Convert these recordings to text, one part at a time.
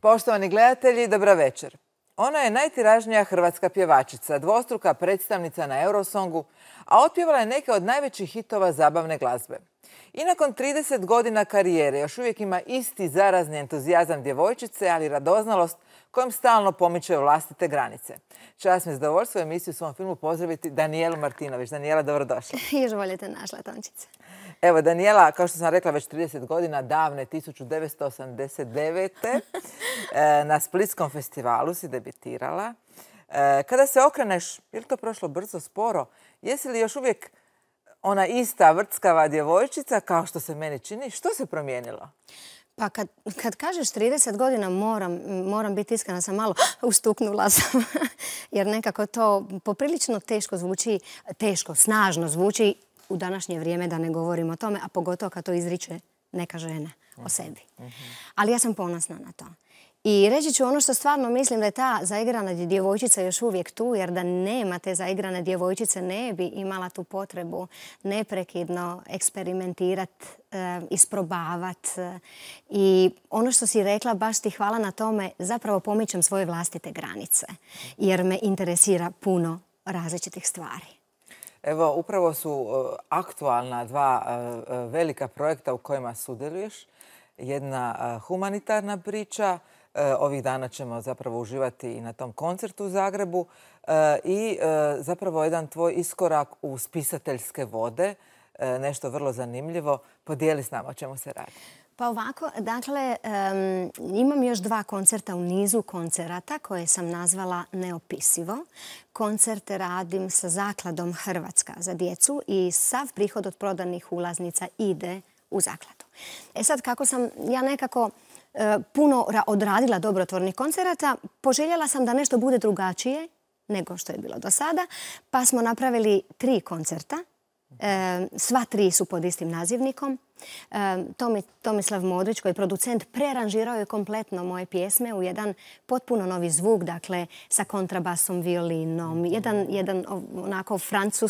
Poštovani gledatelji, dobra večer. Ona je najtiražnija hrvatska pjevačica, dvostruka predstavnica na Eurosongu, a otpjevala je neke od najvećih hitova zabavne glazbe. I nakon 30 godina karijere još uvijek ima isti zarazni entuzijazam djevojčice, ali i radoznalost kojom stalno pomiče vlastite granice. Čast mi je zadovoljstvo u emisiju u svom filmu pozdraviti Danijelu Martinović. Danijela, dobrodošla. Još bolje te našla, Tončice. Evo, Danijela, kao što sam rekla, već 30 godina, davne 1989. Na Splitskom festivalu si debitirala. Kada se okreneš, je li to prošlo brzo, sporo? Jesi li još uvijek ona ista vrckava djevojčica, kao što se meni čini? Što se promijenilo? Pa kad kažeš 30 godina, moram biti iskrena, sam malo ustuknula sam. Jer nekako to poprilično teško zvuči, snažno zvuči u današnje vrijeme, da ne govorim o tome, a pogotovo kad to izriče neka žena o sebi. Ali ja sam ponosna na to. I reći ću ono što stvarno mislim, da je ta zaigrana djevojčica još uvijek tu, jer da nema te zaigrane djevojčice ne bi imala tu potrebu neprekidno eksperimentirati, isprobavati. I ono što si rekla, baš ti hvala na tome, zapravo pomičem svoje vlastite granice, jer me interesira puno različitih stvari. Evo, upravo su aktualna dva velika projekta u kojima sudjeluješ. Jedna humanitarna priča, ovih dana ćemo zapravo uživati i na tom koncertu u Zagrebu, i zapravo jedan tvoj iskorak u spisateljske vode, nešto vrlo zanimljivo. Podijeli s nama o čemu se radi. Pa ovako, dakle, imam još dva koncerta u nizu koncerata koje sam nazvala Neopisivo. Koncerte radim sa Zakladom Hrvatska za djecu i sav prihod od prodanih ulaznica ide u zakladu. E sad, kako sam ja nekako puno odradila dobrotvornih koncerata, poželjela sam da nešto bude drugačije nego što je bilo do sada, pa smo napravili 3 koncerta. Sva 3 su pod istim nazivnikom. Tomislav Modrić, koji je producent, prearanžirao je kompletno moje pjesme u jedan potpuno novi zvuk, dakle sa kontrabasom, violinom, jedan onako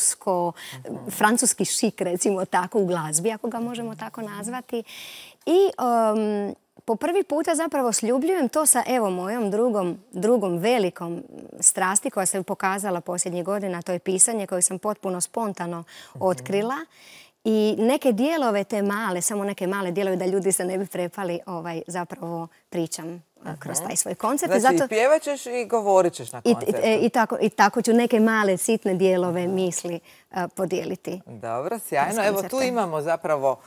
francuski šik, recimo tako, u glazbi, ako ga možemo tako nazvati. I po prvi puta zapravo sljubljujem to sa mojom drugom velikom strasti koja se pokazala posljednjih godina, to je pisanje koje sam potpuno spontano otkrila. I neke dijelove te male, samo neke male dijelove, da ljudi se ne bi prepali, zapravo pričam kroz taj svoj koncert. Znači i pjevat ćeš i govorit ćeš na koncertu. I tako ću neke male, sitne dijelove misli podijeliti. Dobro, sjajno. Evo tu imamo zapravo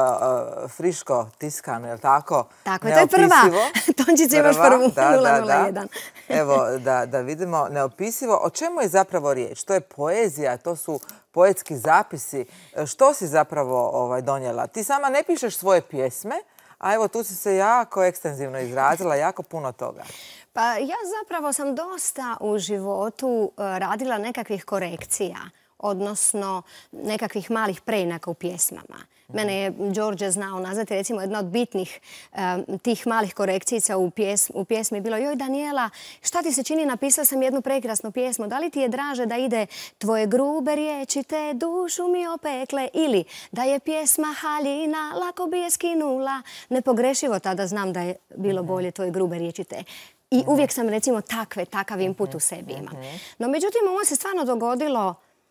friško tiskano, je li tako? Tako je, to je prva. Tončice, imaš prvu, 001. Evo, da vidimo, Neopisivo. O čemu je zapravo riječ? To je poezija, to su poetski zapisi. Što si zapravo donijela? Ti sama ne pišeš svoje pjesme, a evo tu si se jako ekstenzivno izrazila, jako puno toga. Pa ja zapravo sam dosta u životu radila nekakvih korekcija, odnosno nekakvih malih preinaka u pjesmama. Mene je Đorđe znao nazvati, recimo, jedna od bitnih tih malih korekcijica u pjesmi bilo: joj, Danijela, šta ti se čini, napisala sam jednu prekrasnu pjesmu, da li ti je draže da ide tvoje grube riječi te dušu mi opekle, ili da je pjesma haljina, lako bi je skinula. Nepogrešivo tada znam da je bilo bolje tvoje grube riječi te. I uvijek sam, recimo, takav input u sebi imam. No, međutim, ovo se stvarno dogodilo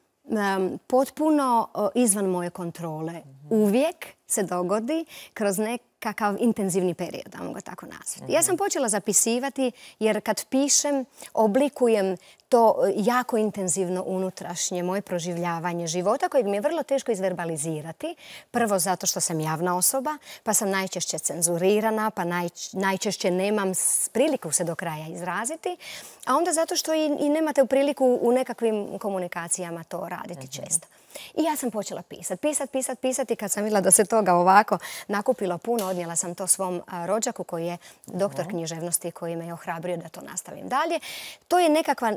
potpuno izvan moje kontrole. Uvijek se dogodi kroz nekakav intenzivni period, da mogu ga tako nazvati. Ja sam počela zapisivati jer kad pišem oblikujem to jako intenzivno unutrašnje moje proživljavanje života, kojeg mi je vrlo teško izverbalizirati. Prvo zato što sam javna osoba, pa sam najčešće cenzurirana, pa najčešće nemam priliku se do kraja izraziti, a onda zato što i nemate priliku u nekakvim komunikacijama to raditi često. I ja sam počela pisati i kad sam vidjela da se toga ovako nakupilo puno, odnijela sam to svom rođaku koji je doktor književnosti, koji me je ohrabrio da to nastavim dalje. To je nekakva,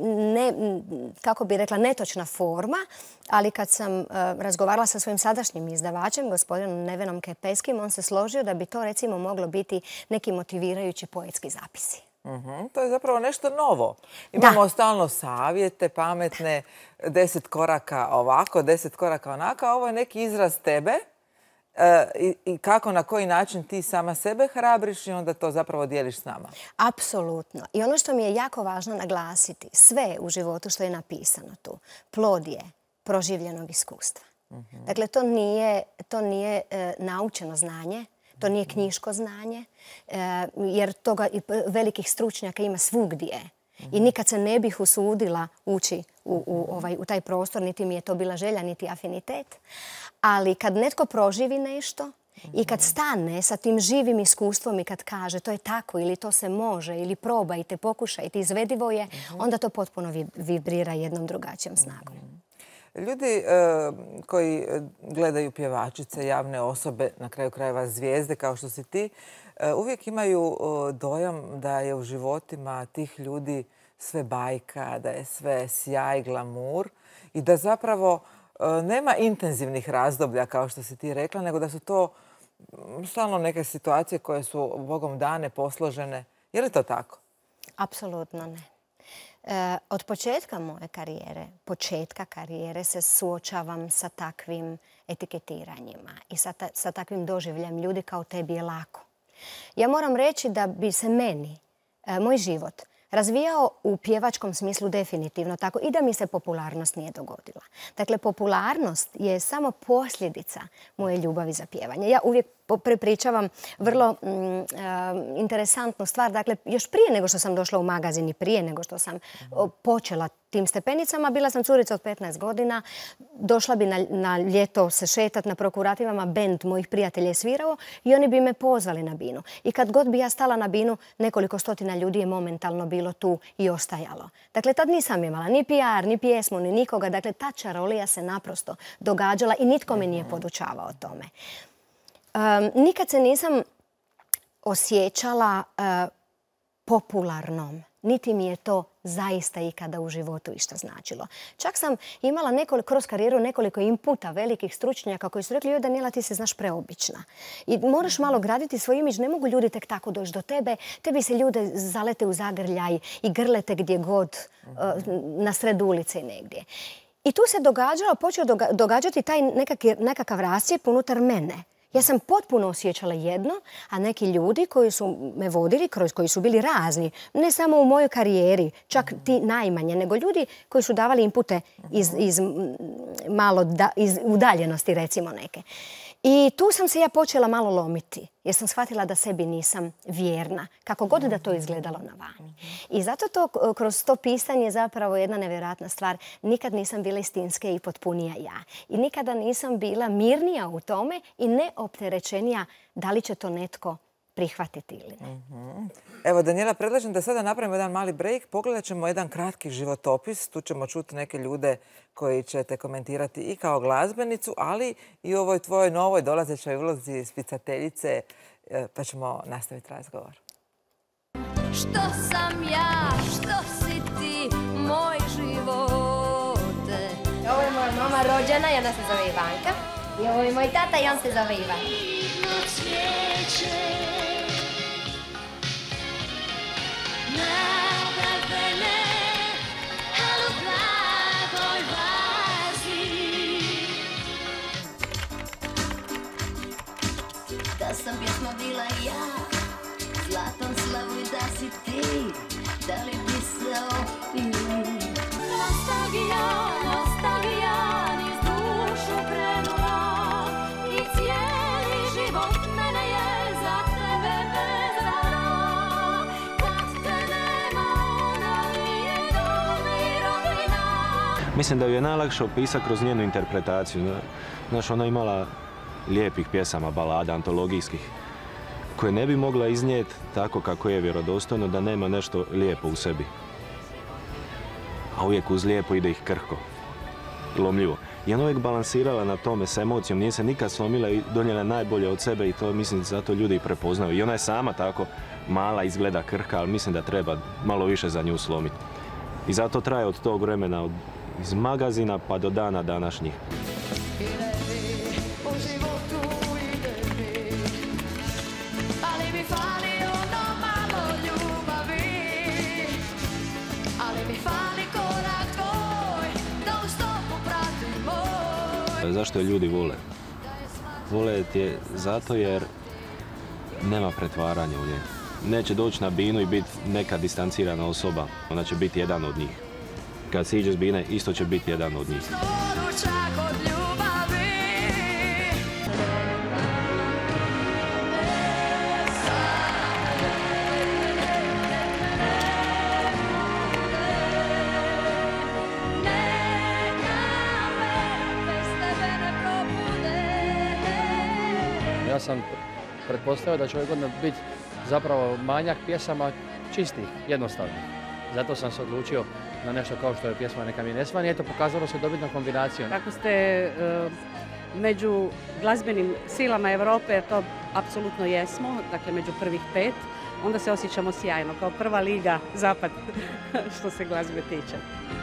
kako bi rekla, netočna forma, ali kad sam razgovarala sa svojim sadašnjim izdavačem, gospodinom Nevenom Kepeskim, on se složio da bi to, recimo, moglo biti neki motivirajući poetski zapisi. To je zapravo nešto novo. Imamo stalno savjete, pametne, 10 koraka ovako, 10 koraka onako, a ovo je neki izraz tebe I kako, na koji način ti sama sebe hrabriš i onda to zapravo dijeliš s nama. Apsolutno. I ono što mi je jako važno naglasiti, sve u životu što je napisano tu, plod je proživljenog iskustva. Dakle, to nije naučeno znanje, to nije knjiško znanje, jer toga velikih stručnjaka ima svugdje. I nikad se ne bih usudila ući u taj prostor, niti mi je to bila želja, niti afinitet. Ali kad netko proživi nešto i kad stane sa tim živim iskustvom i kad kaže to je tako ili to se može ili probajte, pokušajte, izvedivo je, onda to potpuno vibrira jednom drugačijom snagom. Ljudi koji gledaju pjevačice, javne osobe, na kraju krajeva zvijezde kao što si ti, uvijek imaju dojam da je u životima tih ljudi sve bajka, da je sve sjaj, glamur i da zapravo nema intenzivnih razdoblja, kao što si ti rekla, nego da su to stalno neke situacije koje su Bogom dane, posložene. Je li to tako? Apsolutno ne. Od početka moje karijere se suočavam sa takvim etiketiranjima i sa takvim doživljem ljudi kao tebi je lako. Ja moram reći da bi se meni, moj život, razvijao u pjevačkom smislu definitivno tako i da mi se popularnost nije dogodila. Dakle, popularnost je samo posljedica moje ljubavi za pjevanje. Ja uvijek prepričavam vrlo interesantnu stvar. Dakle, još prije nego što sam došla u magazin i prije nego što sam počela tim stepenicama, bila sam curica od 15 godina. Došla bi na ljeto se šetat na prokurativama, bend mojih prijatelja je svirao i oni bi me pozvali na binu. I kad god bi ja stala na binu, nekoliko stotina ljudi je momentalno bilo tu i ostajalo. Dakle, tad nisam imala ni PR, ni pjesmu, ni nikoga. Dakle, ta čarolija se naprosto događala i nitko me nije podučavao tome. Nikad se nisam osjećala popularnom, niti mi je to zaista ikada u životu išta značilo. Čak sam imala kroz karijeru nekoliko inputa velikih stručnjaka koji su rekli joj Danijela, ti se znaš preobična. I moraš malo graditi svoj imidž, ne mogu ljudi tek tako doći do tebe, tebi se ljude zalete u zagrljaj i grlete gdje god, na sred ulice i negdje. I tu se počeo događati taj nekakav rascijep unutar mene. Ja sam potpuno osjećala jedno, a neki ljudi koji su me vodili, koji su bili razni, ne samo u mojoj karijeri, čak ti najmanje, nego ljudi koji su davali inpute iz udaljenosti, recimo neke. I tu sam se ja počela malo lomiti, jer sam shvatila da sebi nisam vjerna, kako god da to izgledalo na vani. I zato to, kroz to pisanje je zapravo jedna nevjerojatna stvar. Nikad nisam bila istinske i potpunija ja. I nikada nisam bila mirnija u tome i neopterećenija da li će to netko prihvatiti ili ne. Evo, Danijela, predlažem da sada napravimo jedan mali break. Pogledat ćemo jedan kratki životopis. Tu ćemo čuti neke ljude koji će te komentirati i kao glazbenicu, ali i u ovoj tvojoj novoj dolazećoj ulozi spicateljice, pa ćemo nastaviti razgovor. Što sam ja, što si ti, moj živote. Ovo je moja mama rođena i ona se zove Ivanka. I ovo je moj tata i on se zove Ivan. Da sam pjesma bila ja, zlatom slavu i da si ti, da li bi se opili? Nostalgija, niz dušu krenula i cijeli život mene je za tebe vezala. Kad te nema, onda nije dom i rodina. Mislim da ju je najlakše opisati kroz njenu interpretaciju. Znaš, ona imala lijepih pjesama, balada, antologijskih, koje ne bi mogla iznijeti tako kako je vjerodostojno, da nema nešto lijepo u sebi. A uvijek uz lijepo ide ih krhko, lomljivo. I ona uvijek balansirala na tome s emocijom, nije se nikad slomila i donijela najbolje od sebe i to mislim zato ljudi i prepoznaju. I ona je sama tako mala, izgleda krhka, ali mislim da treba malo više za nju slomiti. I zato traje od tog vremena, iz magazina pa do dana današnjih. Zašto je ljudi vole? Vole je zato jer nema pretvaranja u njej. Neće doći na binu i biti neka distancirana osoba. Ona će biti jedan od njih. Kad siđe s bine, isto će biti jedan od njih. Ja sam pretpostavio da će ove godine biti zapravo manjak pjesama čistih, jednostavnih. Zato sam se odlučio na nešto kao što je pjesma Neka mi ne svani. Eto, pokazalo se dobitna kombinacija. Ako ste među glazbenim silama Europe, to apsolutno jesmo, dakle među prvih 5, onda se osjećamo sjajno, kao prva liga zapad što se glazbe tiče.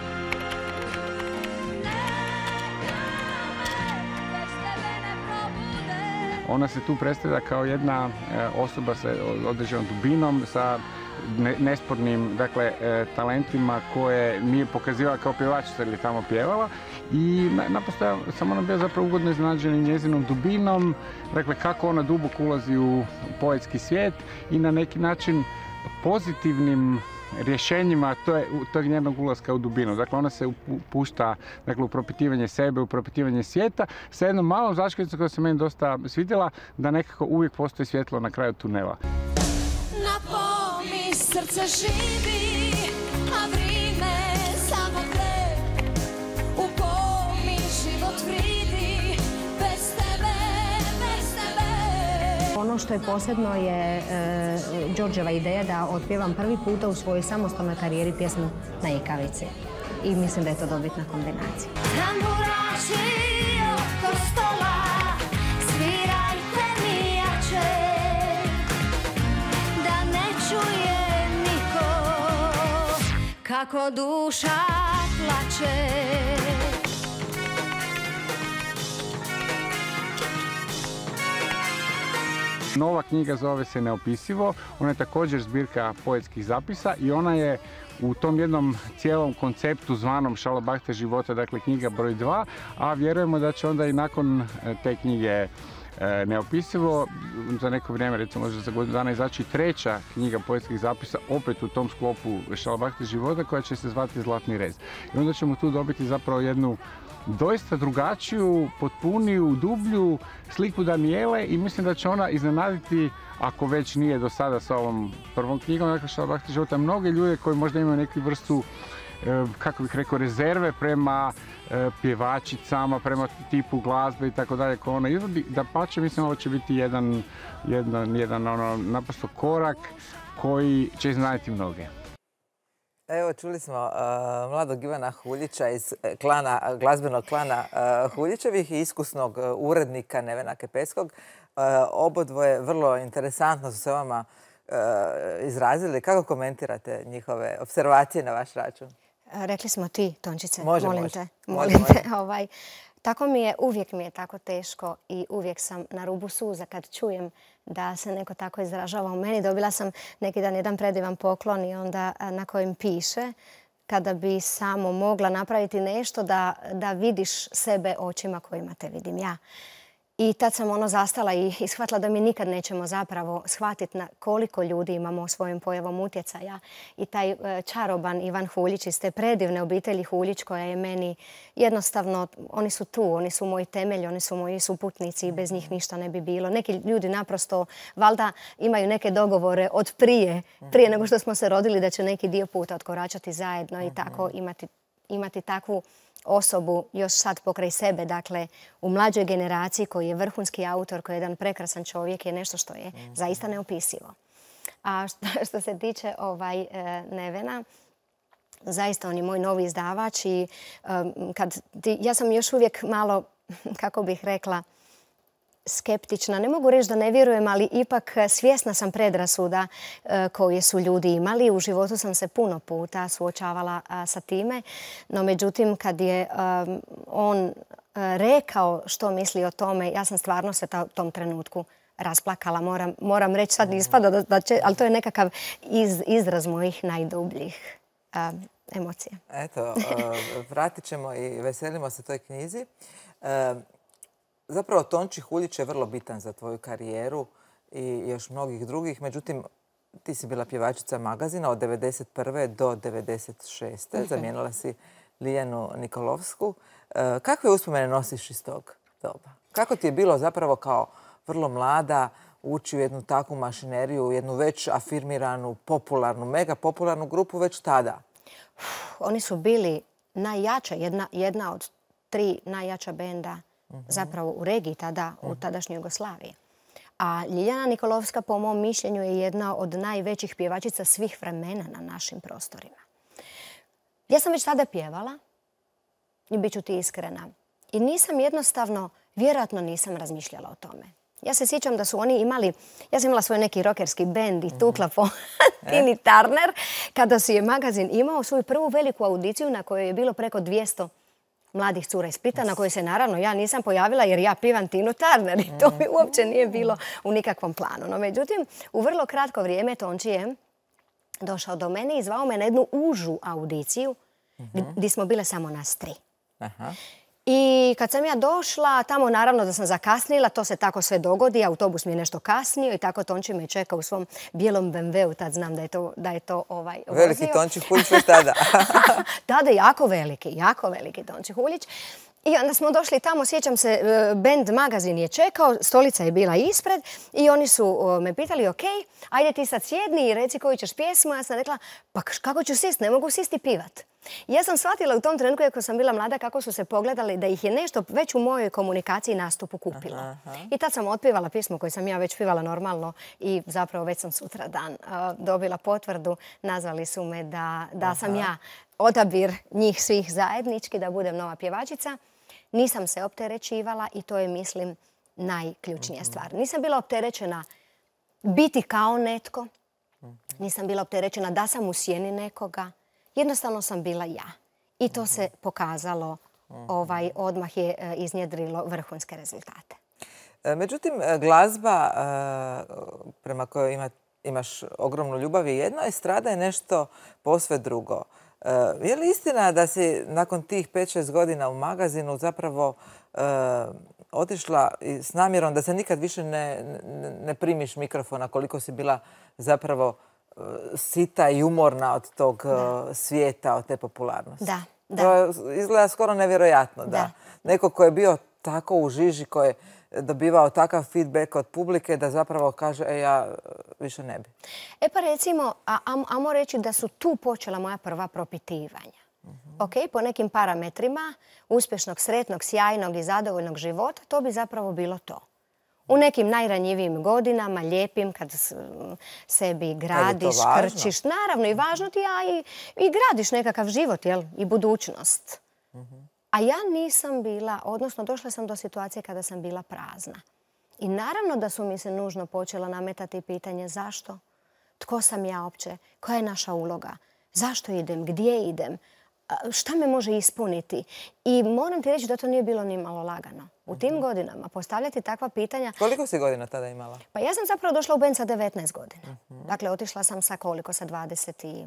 Ona se tu predstavlja kao jedna osoba sa određenom dubinom, sa nespornim talentima koje nije pokazivala kao pjevačica ili tamo pjevala. I naprosto sam ona bio zapravo ugodno iznenađena njezinom dubinom, dakle kako ona duboko ulazi u poetski svijet i na neki način pozitivnim rješenjima tog njenog ulaska u dubinu. Dakle, ona se upušta u propitivanje sebe, u propitivanje svijeta, sa jednom malom začkricom koja se meni dosta svidjela, da nekako uvijek postoji svjetlo na kraju tunela. Na pomi srce živi, a vrime samo gre. U pomi život vridi, bez tebe, bez tebe. Ono što je posebno je Đorđeva ideja da otpjevam prvi puta u svojoj samostalnoj karijeri pjesmu Na ikavici. I mislim da je to dobitna kombinacija. Tamburaši oko stola, svirajte mi jače, da ne čuje niko kako duša plače. Nova knjiga zove se Neopisivo, ona je također zbirka poetskih zapisa i ona je u tom jednom cijelom konceptu zvanom Šalabahter života, dakle knjiga broj 2, a vjerujemo da će onda i nakon te knjige Neopisivo za neko vrijeme, recimo možda za godinu dana, izaći treća knjiga poetskih zapisa opet u tom sklopu Šalabahter života koja će se zvati Zlatni rez. I onda ćemo tu dobiti zapravo jednu doista drugačiju, potpuniju, dublju sliku Danijele i mislim da će ona iznenaditi, ako već nije do sada sa ovom prvom knjigom, dakle Šalabahter života, mnoge ljude koji možda imaju neku vrstu, kako bih rekao, rezerve prema pjevačicama, prema tipu glazbe i tako dalje koje ona izvodi. Dapače, mislim ovo će biti jedan naprosto korak koji će iznenaditi mnoge. Evo, čuli smo mladog Ivana Huljića iz glazbenog klana Huljićevih i iskusnog urednika Nevena Kepeskog. Obodvoje vrlo interesantno su se vama izrazili. Kako komentirate njihove observacije na vaš račun? Rekli smo ti, Tončice, Može. molim te. Tako uvijek mi je tako teško i uvijek sam na rubu suza kad čujem da se neko tako izražava o meni. Dobila sam neki dan jedan predivan poklon i onda na kojem piše kada bi samo mogla napraviti nešto da vidiš sebe očima kojima te vidim ja. I tad sam zastala i shvatila da mi nikad nećemo zapravo shvatiti na koliko ljudi imamo svojim pojavom utjecaja. I taj čaroban Ivan Huljić iz te predivne obitelji Huljić koja je meni jednostavno, oni su tu, oni su moji temelji, oni su moji suputnici i bez njih ništa ne bi bilo. Neki ljudi naprosto valjda imaju neke dogovore od prije nego što smo se rodili da će neki dio puta otkoračati zajedno i tako imati takvu osobu još sad pokraj sebe, dakle u mlađoj generaciji koji je vrhunski autor, koji je jedan prekrasan čovjek, je nešto što je zaista neopisivo. A što se tiče Nevena, zaista on je moj novi izdavač i ja sam još uvijek malo, kako bih rekla, skeptična. Ne mogu reći da ne vjerujem, ali ipak svjesna sam predrasuda koje su ljudi imali. U životu sam se puno puta suočavala sa time. No, međutim, kad je on rekao što misli o tome, ja sam stvarno se u tom trenutku rasplakala. Moram reći, sad ispada ali to je nekakav izraz mojih najdubljih emocija. Eto, vratit ćemo i veselimo se toj knjizi. Zapravo Tonči Huljić je vrlo bitan za tvoju karijeru i još mnogih drugih. Međutim, ti si bila pjevačica magazina od 1991. do 1996. Zamijenila si Liljanu Nikolovsku. Kakve uspomene nosiš iz tog doba? Kako ti je bilo zapravo kao vrlo mlada ući u jednu takvu mašineriju, jednu već afirmiranu, popularnu, mega popularnu grupu već tada? Oni su bili najjača, jedna od 3 najjača benda zapravo u regiji tada, u tadašnjoj Jugoslaviji. A Ljiljana Nikolovska, po mom mišljenju, je jedna od najvećih pjevačica svih vremena na našim prostorima. Ja sam već tada pjevala i bit ću ti iskrena. I nisam jednostavno, vjerojatno nisam razmišljala o tome. Ja se sjećam da su oni imali, ja sam imala svoj neki rockerski bend i tukla po Tini Turner, kada su je magazin imao svoju prvu veliku audiciju na kojoj je bilo preko 200 mladih cura iz Splita, na kojoj se naravno ja nisam pojavila jer ja pivam Tinu Turner i to mi uopće nije bilo u nikakvom planu. No, međutim, u vrlo kratko vrijeme Tonči je došao do mene i zvao me na jednu užu audiciju gdje smo bile samo nas 3. I kad sam ja došla, tamo naravno da sam zakasnila, to se tako sve dogodi, autobus mi je nešto kasnio i tako Tonči me čeka u svom bijelom BMW-u, tad znam da je to vozio. Veliki Tonči Huljić već tada. Tada jako veliki Tonči Huljić. I onda smo došli tamo, sjećam se, band magazin je čekao, stolica je bila ispred i oni su me pitali, ok, ajde ti sad sjedni i reci koju ćeš pjesmu. Ja sam rekla, pa kako ću sist, ne mogu sist i pivat. Ja sam shvatila u tom trenutku, kako sam bila mlada, kako su se pogledali da ih je nešto već u mojoj komunikaciji nastupu kupilo. I tad sam otpivala pjesmu koju sam ja već pivala normalno i zapravo već sam sutradan dobila potvrdu. Nazvali su me da sam ja odabir njih svih zajednički, da budem nova pjevačica. Nisam se opterećivala i to je, mislim, najključnija stvar. Nisam bila opterećena biti kao netko. Nisam bila opterećena da sam u sjeni nekoga. Jednostavno sam bila ja. I to se pokazalo, odmah je iznjedrilo vrhunske rezultate. Međutim, glazba prema kojoj imaš ogromnu ljubav je jedna, estrada je nešto posve drugo. Je li istina da si nakon tih 5-6 godina u magazinu zapravo otišla s namjerom da se nikad više ne primiš mikrofona, koliko si bila zapravo sita i umorna od tog svijeta, od te popularnosti? Da. To izgleda skoro nevjerojatno. Da. Neko ko je bio tako u žiži, ko je dobivao takav feedback od publike da zapravo kaže ja više ne bi. Pa recimo, ajmo reći da su tu počela moja prva propitivanja. Ok, po nekim parametrima uspješnog, sretnog, sjajnog i zadovoljnog života, to bi zapravo bilo to. U nekim najranjivijim godinama, lijepim, kad sebi gradiš, krčiš. Naravno i važno ti, a i gradiš nekakav život, jel? I budućnost. A ja nisam bila, odnosno došla sam do situacije kada sam bila prazna. I naravno da su mi se nužno počela nametati pitanje zašto, tko sam ja opće, koja je naša uloga, zašto idem, gdje idem, šta me može ispuniti. I moram ti reći da to nije bilo ni malo lagano. U tim godinama postavljati takva pitanja... Koliko si godina tada imala? Pa ja sam zapravo došla u band sa 19 godina. Dakle, otišla sam sa koliko? Sa 24-5.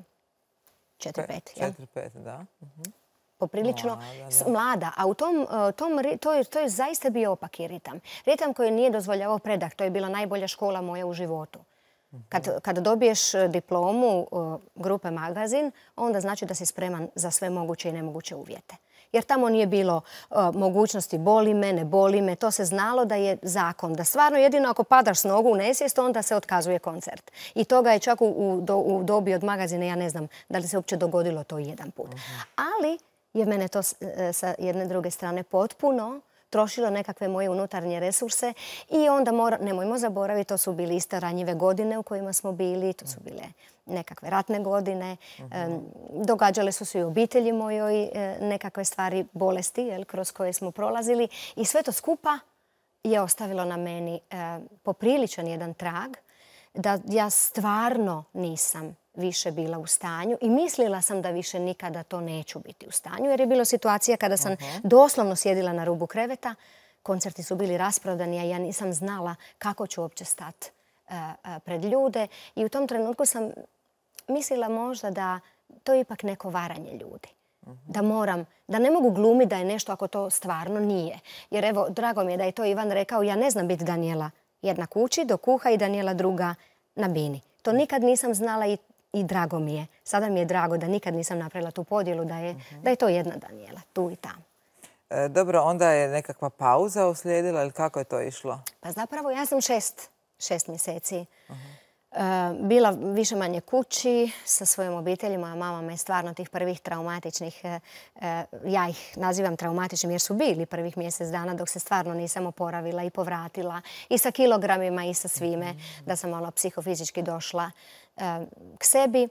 4-5, da. Poprilično mlada. A u to je zaista bio opaki ritam. Ritam koji nije dozvoljavao predah. To je bila najbolja škola moja u životu. Kad dobiješ diplomu grupe magazin, onda znači da si spreman za sve moguće i nemoguće uvjete. Jer tamo nije bilo mogućnosti boli me, ne boli me. To se znalo da je zakon. Da stvarno jedino ako padaš s nogu u nesvijest, onda se otkazuje koncert. I toga je čak u dobi od magazine, ja ne znam da li se uopće dogodilo to jedan put. Ali je mene to sa jedne druge strane potpuno trošilo nekakve moje unutarnje resurse i onda nemojmo zaboraviti, to su bili isto ranjive godine u kojima smo bili, to su bile nekakve ratne godine, događale su se i u obitelji mojoj nekakve stvari, bolesti kroz koje smo prolazili i sve to skupa je ostavilo na meni popriličan jedan trag da ja stvarno nisam više bila u stanju i mislila sam da više nikada to neću biti u stanju jer je bilo situacija kada sam doslovno sjedila na rubu kreveta, koncerti su bili rasprodani, a ja nisam znala kako ću uopće stati pred ljude i u tom trenutku sam mislila možda da to je ipak neko varanje ljudi. Da ne mogu glumiti da je nešto ako to stvarno nije. Jer evo, drago mi je da je to Ivan rekao, ja ne znam biti Danijela jedna kući do kuha i Danijela druga na bini. To nikad nisam znala i drago mi je. Sada mi je drago da nikad nisam napravila tu podjelu, da je to jedna Danijela, tu i tamo. Dobro, onda je nekakva pauza uslijedila ili kako je to išlo? Pa zapravo ja sam 6 mjeseci bila više manje kući sa svojom obitelji. Moja mama me stvarno tih prvih traumatičnih, ja ih nazivam traumatičnim jer su bili prvih mjesec dana dok se stvarno nisam oporavila i povratila. I sa kilogramima i sa svime, da sam malo psihofizički došla k sebi.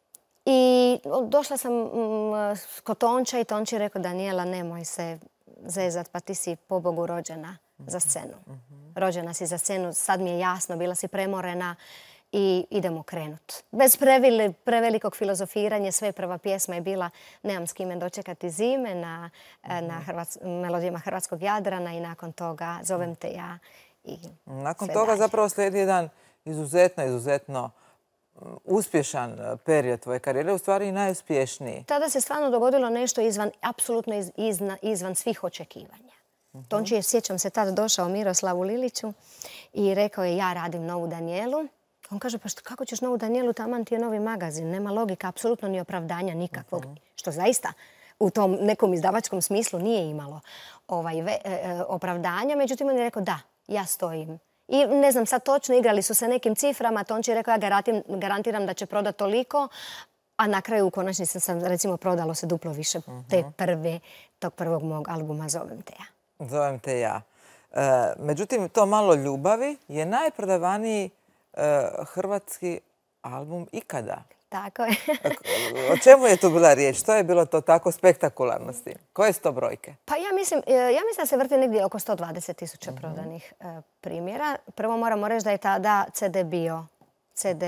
I došla sam kod Tonča i Tonči je rekao, Danijela, nemoj se zezat, pa ti si pobogu rođena za scenu. Rođena si za scenu, sad mi je jasno, bila si premorena i idemo krenut. Bez prevelikog filozofiranja, sve prva pjesma je bila Nemam s kime dočekati zime na melodijama Hrvatskog Jadrana i nakon toga Zovem te ja. Nakon toga zapravo slijedi jedan izuzetno uspješan period tvoje karijere, u stvari i najuspješniji. Tada se stvarno dogodilo nešto apsolutno izvan svih očekivanja. Tonči je, sjećam se, tada došao Miroslavu Liliću i rekao je, ja radim novu Danijelu. On kaže, pa kako ćeš novu Danijelu, taman ti je novi magazin. Nema logika, apsolutno ni opravdanja nikakvog. Što zaista u tom nekom izdavačkom smislu nije imalo opravdanja. Međutim, on je rekao, da, ja stojim. I ne znam sad točno, igrali su se nekim ciframa. Tonči je rekao, ja garantiram da će prodati toliko. A na kraju u konačnici sam, recimo, prodalo se duplo više tog prvog mog albuma Zovem te ja. Zovem te ja. Međutim, to Malo ljubavi je najprodavaniji hrvatski album ikada. Tako je. O čemu je tu bila riječ? Što je bilo to tako spektakularno s tim? Koje su to brojke? Pa ja mislim da se vrti negdje oko 120.000 prodanih primjera. Prvo moramo reći da je tada CD bio. CD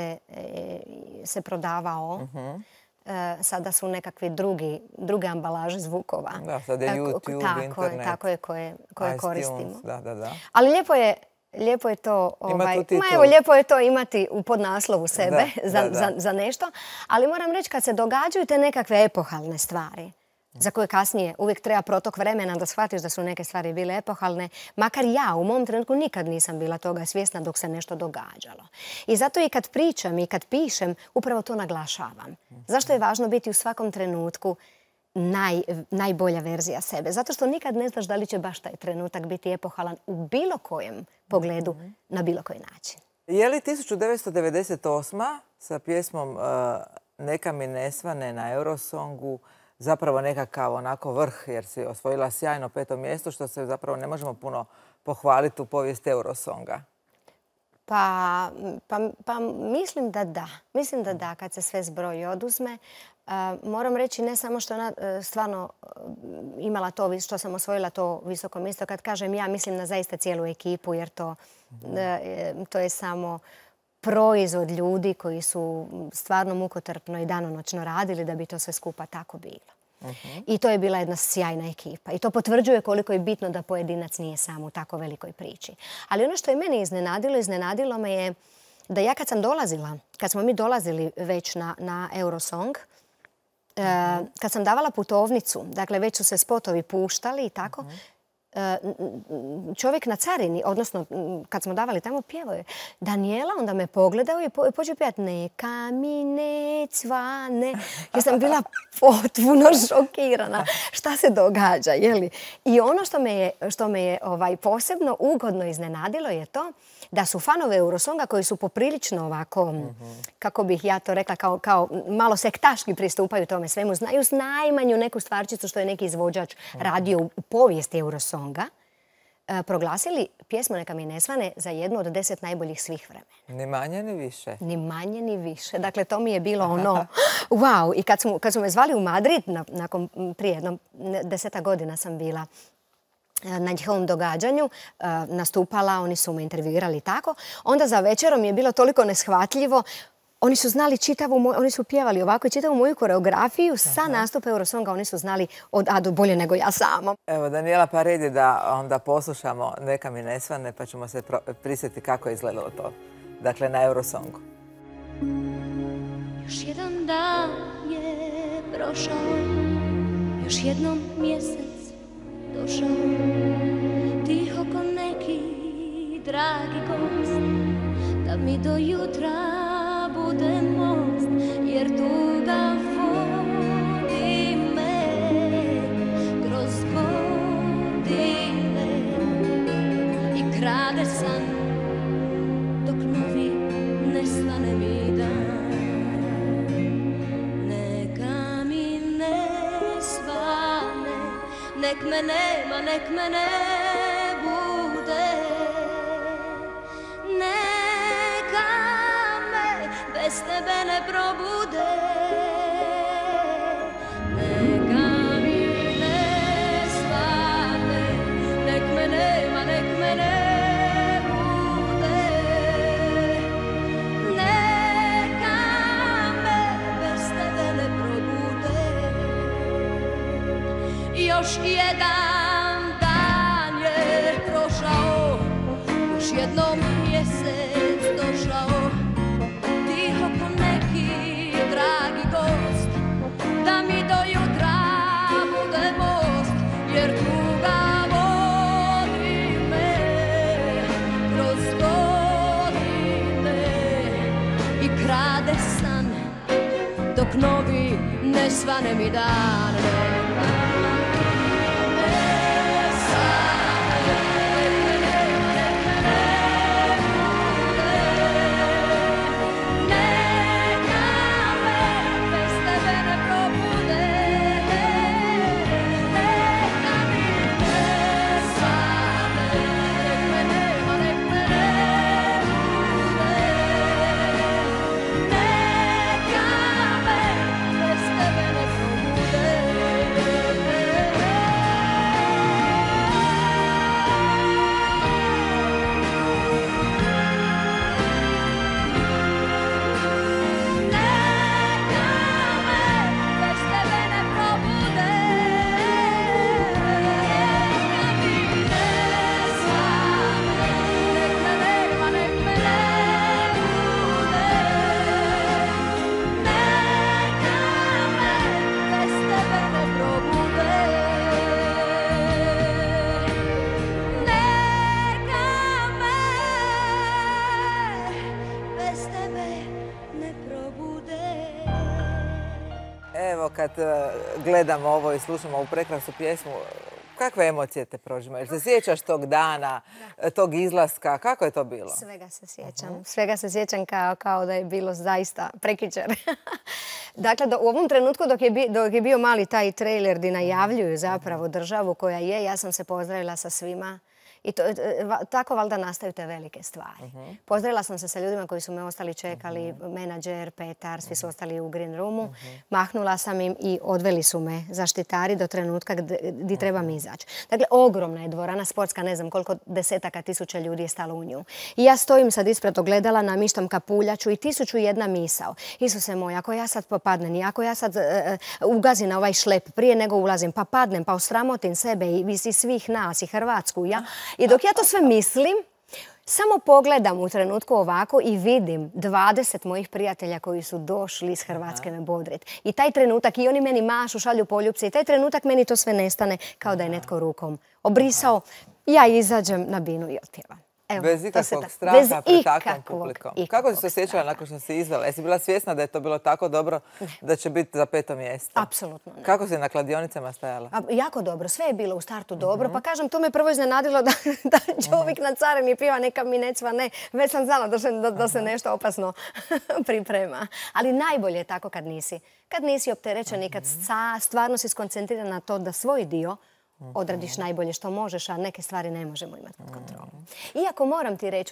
se prodavao. Sada su nekakvi druge ambalaže zvukova. Da, sada je YouTube, internet. Tako je, koje koristimo. Da. Ali lijepo je to, lijepo je to imati u podnaslovu sebe za nešto. Ali moram reći, kad se događaju te nekakve epohalne stvari, za koje kasnije uvijek treba protok vremena da shvatiš da su neke stvari bile epohalne, makar ja u mom trenutku nikad nisam bila toga svjesna dok se nešto događalo. I zato i kad pričam i kad pišem, upravo to naglašavam. Zašto je važno biti u svakom trenutku najbolja verzija sebe? Zato što nikad ne znaš da li će baš taj trenutak biti epohalan u bilo kojem pogledu, na bilo koji način. Je li 1998. sa pjesmom Neka mi ne svane na Eurosongu zapravo nekakav onako vrh, jer si osvojila sjajno 5. mjesto, što se zapravo ne možemo puno pohvaliti u povijesti Eurosonga? Pa mislim da da. Mislim da da, kad se sve zbroji i oduzme. Moram reći ne samo što ona stvarno imala to, što sam osvojila to visoko mjesto. Kad kažem ja, mislim na zaista cijelu ekipu, jer to je samo proizvod ljudi koji su stvarno mukotrpno i danonoćno radili da bi to sve skupa tako bilo. I to je bila jedna sjajna ekipa. I to potvrđuje koliko je bitno da pojedinac nije sam u tako velikoj priči. Ali ono što je mene iznenadilo me je da ja kad smo mi dolazili već na Eurosong, kad sam davala putovnicu, dakle već su se spotovi puštali i tako, čovjek na carini, odnosno kad smo davali tamo, pjevao je Danijela, onda me pogledao i počeo pjevati Neka mi ne cvane. Ja sam bila potpuno šokirana. Šta se događa, jeli? I ono što me je posebno ugodno iznenadilo je to da su fanove Eurosonga koji su poprilično ovako, kako bih ja to rekla, kao malo sektaški pristupaju tome svemu, znaju s najmanju neku stvarčicu što je neki izvođač radio u povijesti Eurosonga, proglasili pjesmu Neka mi ne svane za jednu od 10 najboljih svih vremena. Ni manje ni više. Ni manje ni više. Dakle, to mi je bilo ono, wow. I kad su me zvali u Madrid, prije jedno 10 godina sam bila na njihovom događanju, nastupala, oni su me intervjuirali i tako. Onda za večerom je bilo toliko neshvatljivo. Oni su znali oni su pjevali ovako i čitavu moju koreografiju sa nastupa Eurosonga. Oni su znali od A do bolje nego ja sama. Evo, Danijela, pa red je da onda poslušamo Neka mi ne svane, pa ćemo se prisjetiti kako je izgledalo to. Dakle, na Eurosongu. Još jedan dan je prošao, još jednom mjesec došao, tiho ko neki dragi gost, da mi do jutra bude most, jer tuga vodi me kroz godine i krade san dok novi ne svane mi dan. Neka mi ne svane, nek me nema, nek me ne bude, neka me bez tebe ne probude. Neka mi ne svane, nek me nema, nek me ne bude, neka me bez tebe ne probude. Još jedan dan je prošao, još jednom mjesec došao, tiho ko neki dragi gost, da mi do jutra bude most, jer tuga vodi me kroz godine i krade san dok novi ne svane mi dan. Evo, kad gledamo ovo i slušamo ovu prekrasnu pjesmu, kakve emocije te prožimaju? Se sjećaš tog dana, tog izlaska? Kako je to bilo? Svega se sjećam. Svega se sjećam kao da je bilo zaista prekjučer. Dakle, u ovom trenutku dok je bio mali taj trailer gdje najavljuju zapravo državu koja je, ja sam se pozdravila sa svima. I tako valjda nastaju te velike stvari. Pozdravila sam se sa ljudima koji su me ostali čekali, menadžer, Petar, svi su ostali u green roomu. Mahnula sam im i odveli su me zaštitari do trenutka gdje trebam izaći. Dakle, ogromna je dvorana sportska, ne znam koliko desetaka tisuća ljudi je stalo u nju. I ja stojim sad ispred ogledala, namištam kapuljaču i 1001 misao. Isuse moj, ako ja sad popadnem i ako ja sad ugazim na ovaj šlep prije nego ulazim, pa padnem, pa osramotim sebe i svih nas i Hrvatsku, ja. I dok ja to sve mislim, samo pogledam u trenutku ovako i vidim 20 mojih prijatelja koji su došli iz Hrvatske me bodrit. I taj trenutak, i oni meni mašu, šalju poljupce, i taj trenutak meni to sve nestane kao da je netko rukom obrisao. Ja izađem na binu i otpjevam. Evo, bez ikakvog straha pred takvom publikom. Kako si se osjećala nakon što si izvela? Jesi bila svjesna da je to bilo tako dobro da će biti za 5. mjesto? Apsolutno ne. Kako si na kladionicama stajala? Jako dobro. Sve je bilo u startu dobro. Pa kažem, to me prvo iznenadilo da čovjek na carini piva neka mi ne cvane. Već sam znala da se nešto opasno priprema. Ali najbolje je tako kad nisi opterećen i kad stvarno si skoncentriran na to da svoj dio odradiš najbolje što možeš, a neke stvari ne možemo imati pod kontrolom. Iako moram ti reći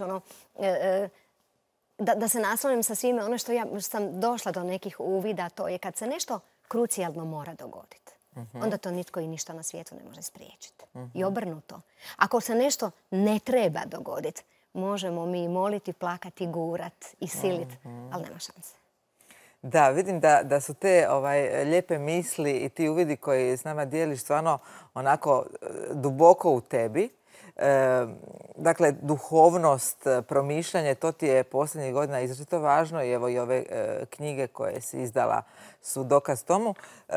da se naslonim sa svime, ono što ja sam došla do nekih uvida, to je kad se nešto krucijalno mora dogoditi. Onda to nitko i ništa na svijetu ne može spriječiti. I obrnuto. Ako se nešto ne treba dogoditi, možemo mi moliti, plakati, gurat i silit, ali nema šanse. Da, vidim da su te lijepe misli i ti uvidi koji s nama dijeliš stvarno onako duboko u tebi. Dakle, duhovnost, promišljanje, to ti je posljednjih godina izrazito važno i evo i ove knjige koje si izdala su dokaz tomu.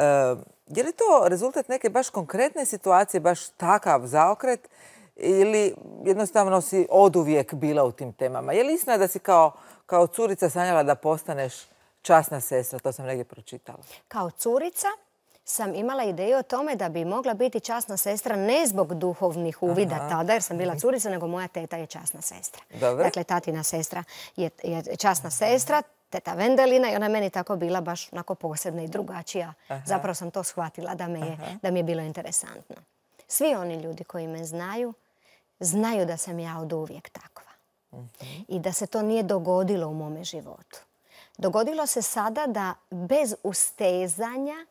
Je li to rezultat neke baš konkretne situacije, baš takav zaokret ili jednostavno si oduvijek bila u tim temama? Je li istina da si kao curica sanjala da postaneš časna sestra? To sam negdje pročitala. Kao curica sam imala ideju o tome da bi mogla biti časna sestra ne zbog duhovnih uvida tada, jer sam bila curica, nego moja teta je časna sestra. Dobro. Dakle, tatina sestra je časna sestra, teta Vendelina, i ona je meni tako bila baš onako posebna i drugačija. Zapravo sam to shvatila da mi je bilo interesantno. Svi oni ljudi koji me znaju da sam ja od uvijek takva. I da se to nije dogodilo u mome životu. Dogodilo se sada da bez ustezanja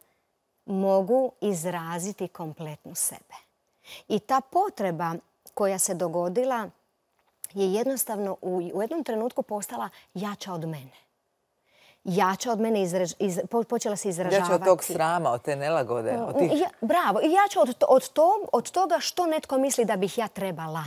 mogu izraziti kompletnu sebe. I ta potreba koja se dogodila je jednostavno u jednom trenutku postala jača od mene. Jača od mene, počela se izražavati. Jača od tog srama, od te nelagode. Bravo. I jača od toga što netko misli da bih ja trebala.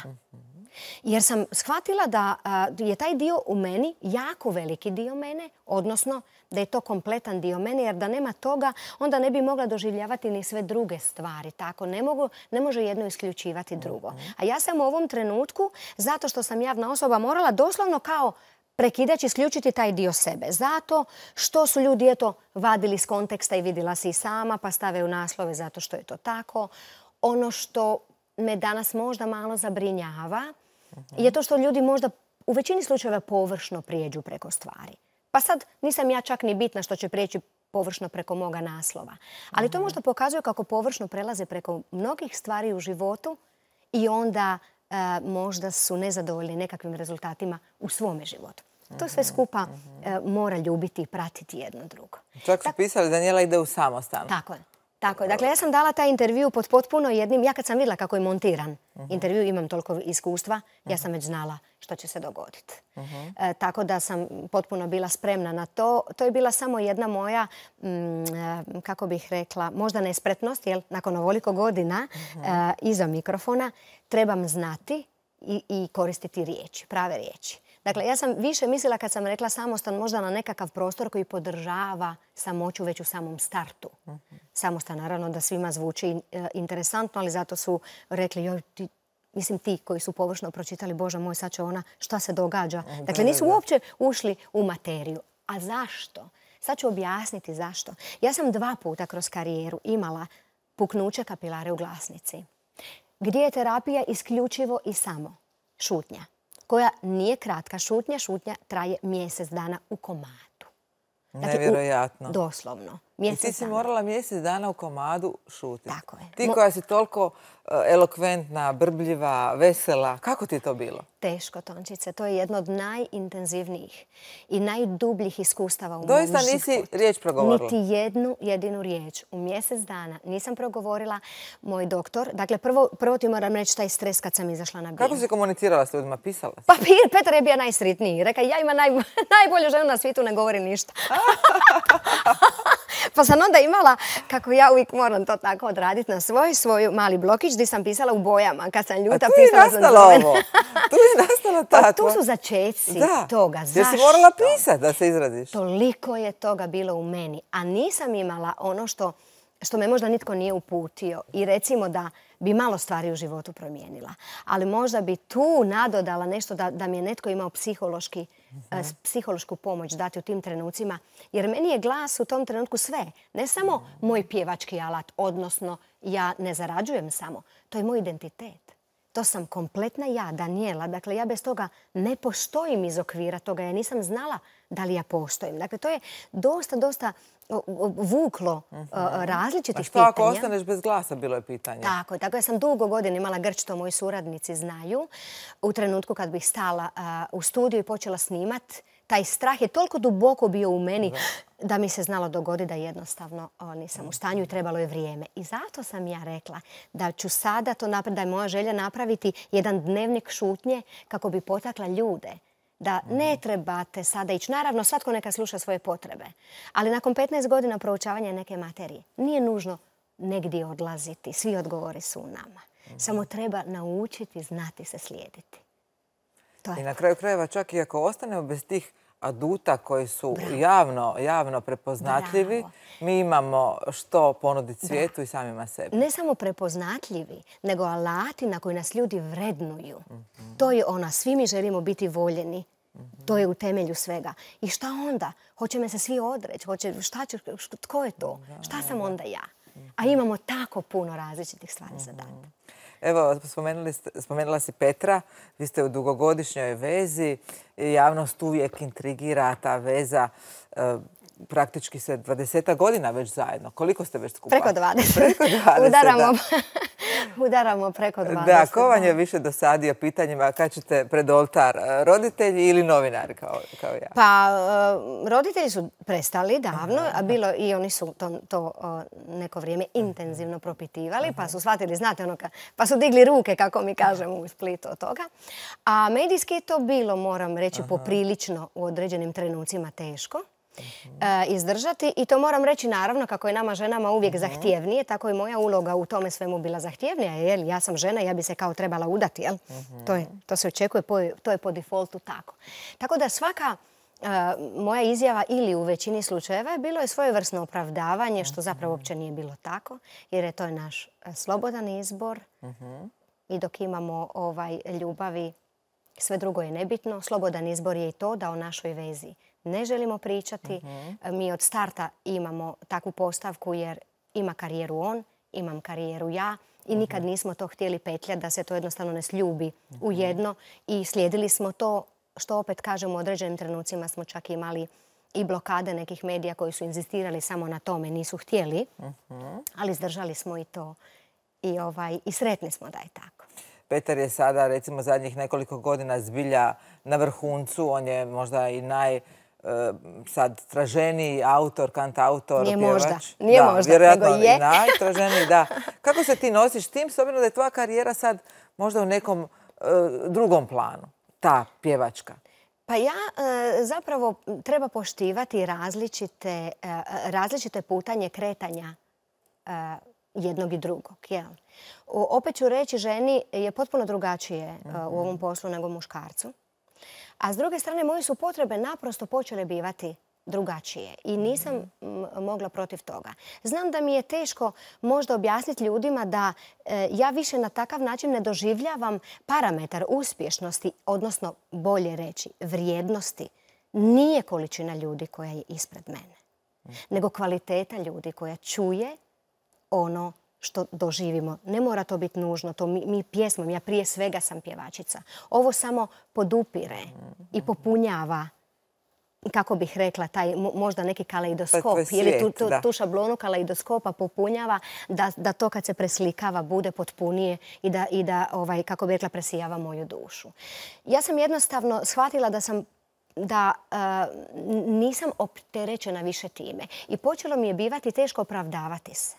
Jer sam shvatila da je taj dio u meni jako veliki dio mene, odnosno da je to kompletan dio mene, jer da nema toga, onda ne bi mogla doživljavati ni sve druge stvari. Tako, ne može jedno isključivati drugo. A ja sam u ovom trenutku, zato što sam javna osoba, morala doslovno kao prekidač isključiti taj dio sebe. Zato što su ljudi vadili iz konteksta i vidjela si i sama, pa stave u naslove zato što je to tako. Ono što me danas možda malo zabrinjava je to što ljudi možda u većini slučajeva površno prijeđu preko stvari. Pa sad nisam ja čak ni bitna što će prijeći površno preko moga naslova. Ali to možda pokazuje kako površno prelaze preko mnogih stvari u životu i onda možda su nezadovoljni nekakvim rezultatima u svome životu. To sve skupa mora ljubiti i pratiti jedno drugo. Čak su pisali da Danijela ide u samostan. Tako je. Tako je. Dakle, ja sam dala taj intervju pod potpuno jednim... Ja kad sam vidjela kako je montiran intervju, imam toliko iskustva, ja sam već znala što će se dogoditi. Tako da sam potpuno bila spremna na to. To je bila samo jedna moja, kako bih rekla, možda nespretnost, jer nakon ovoliko godina iza mikrofona trebam znati i koristiti riječi, prave riječi. Dakle, ja sam više mislila kad sam rekla samostan možda na nekakav prostor koji podržava samoću već u samom startu. Samostan, naravno da svima zvuči interesantno, ali zato su rekli, joj, ti koji su površno pročitali, Bože moj, sad će ona, šta se događa? Dakle, nisu uopće ušli u materiju. A zašto? Sad ću objasniti zašto. Ja sam 2 puta kroz karijeru imala puknuće kapilare u glasnici, gdje je terapija isključivo i samo šutnja, koja nije kratka šutnja. Šutnja traje mjesec dana u komadu. Dakle, nevjerojatno. Doslovno. I ti si morala mjesec dana u komadu šutiti. Tako je. Ti koja si toliko elokventna, brbljiva, vesela. Kako ti je to bilo? Teško, Tončice. To je jedno od najintenzivnijih i najdubljih iskustava u mom životu. Doista nisi riječ progovorila? Niti jednu jedinu riječ. U mjesec dana nisam progovorila. Moj doktor, dakle prvo ti moram reći taj stres kad sam izašla na biljeg. Kako si komunicirala s ljudima? Pisala si? Papir, Petar je bio najsretniji. Rekao, ja imam najbolju ženu na svijetu, ne govori ništa. Pa sam onda imala, kako ja uvijek moram to tako odraditi na svoj mali blokić gdje sam pisala u bojama. Kad sam ljuta, pisala sam ovo. Tu je nastala ta. Pa tu su začeci toga. Zašto? Jer si morala pisati da se izradiš. Toliko je toga bilo u meni. A nisam imala ono što me možda nitko nije uputio. I recimo da bi malo stvari u životu promijenila. Ali možda bi tu nadodala nešto da mi je netko imao psihološku pomoć dati u tim trenucima. Jer meni je glas u tom trenutku sve. Ne samo moj pjevački alat, odnosno ja ne zarađujem samo. To je moj identitet. To sam kompletna ja, Danijela. Dakle, ja bez toga ne postojim iz okvira toga. Ja nisam znala da li ja postojim. Dakle, to je dosta vuklo različitih pitanja. A što ako ostaneš bez glasa, bilo je pitanje. Tako je. Tako ja sam dugo godina imala grč, to moji suradnici znaju. U trenutku kad bih stala u studiju i počela snimat, taj strah je toliko duboko bio u meni da mi se znalo dogoditi da jednostavno nisam u stanju i trebalo je vrijeme. I zato sam ja rekla da ću sada to napraviti, da je moja želja napraviti jedan dnevnik šutnje kako bi potakla ljude. Da ne trebate sada ići. Naravno, svatko neka sluša svoje potrebe. Ali nakon 15 godina proučavanja neke materije nije nužno negdje odlaziti. Svi odgovori su u nama. Samo treba naučiti, znati se slijediti. I na kraju krajeva, čak i ako ostanemo bez tih aduta koji su javno prepoznatljivi, mi imamo što ponuditi svijetu i samima sebi. Ne samo prepoznatljivi, nego alati na koji nas ljudi vrednuju. To je ona, svi mi želimo biti voljeni. To je u temelju svega. I šta onda? Hoće me se svi odreći? Tko je to? Šta sam onda ja? A imamo tako puno različitih stvari za dati. Evo, spomenula si Petra, vi ste u dugogodišnjoj vezi, javnost uvijek intrigira, ta veza, praktički se 20 godina već zajedno. Koliko ste već skupa? Preko 20. Preko 20, Udaramo preko 20. Da, ko vam je više dosadio pitanjima kad ćete pred oltar, roditelji ili novinari kao ja? Pa, roditelji su prestali davno, a bilo i oni su to neko vrijeme intenzivno propitivali, pa su shvatili, znate ono, pa su digli ruke, kako mi kažemo u Splitu od toga. A medijski je to bilo, moram reći, poprilično u određenim trenucima teško izdržati i to moram reći naravno kako je nama ženama uvijek zahtjevnije, tako je moja uloga u tome svemu bila zahtjevnija, jer ja sam žena, ja bi se kao trebala udati, jel? To se očekuje, to je po defaultu tako. Tako da svaka moja izjava ili u većini slučajeva bilo je svojevrsno opravdavanje, što zapravo uopće nije bilo tako, jer to je naš slobodan izbor i dok imamo ljubavi, sve drugo je nebitno. Slobodan izbor je i to da o našoj vezi ne želimo pričati. Mi od starta imamo takvu postavku jer ima karijeru on, imam karijeru ja i nikad nismo to htjeli petljati da se to jednostavno ne sljubi u jedno i slijedili smo to, što opet kažemo u određenim trenucima smo čak imali i blokade nekih medija koji su inzistirali samo na tome, nisu htjeli, ali izdržali smo i to i sretni smo da je tako. Petar je sada, recimo, zadnjih nekoliko godina zbilja na vrhuncu. On je možda i sad traženiji autor, kantautor, pjevač. Nije možda, nego je. I najtraženiji, da. Kako se ti nosiš s tim, s obzirom da je tvoja karijera sad možda u nekom drugom planu, ta pjevačka? Pa ja zapravo treba poštivati različite putanje kretanja jednog i drugog. Opet ću reći, ženi je potpuno drugačije u ovom poslu nego muškarcu. A s druge strane, moje su potrebe naprosto počele bivati drugačije i nisam mogla protiv toga. Znam da mi je teško možda objasniti ljudima da ja više na takav način ne doživljavam parametar uspješnosti, odnosno bolje reći vrijednosti. Nije količina ljudi koja je ispred mene, nego kvaliteta ljudi koja čuje ono što doživimo. Ne mora to biti nužno, to mi pjesmom, ja prije svega sam pjevačica. Ovo samo podupire i popunjava, kako bih rekla, taj možda neki kaleidoskop ili tu šablonu kaleidoskopa popunjava da to kad se preslikava bude potpunije i da kako bih rekla, presijava moju dušu. Ja sam jednostavno shvatila da nisam opterećena više time i počelo mi je bivati teško opravdavati se.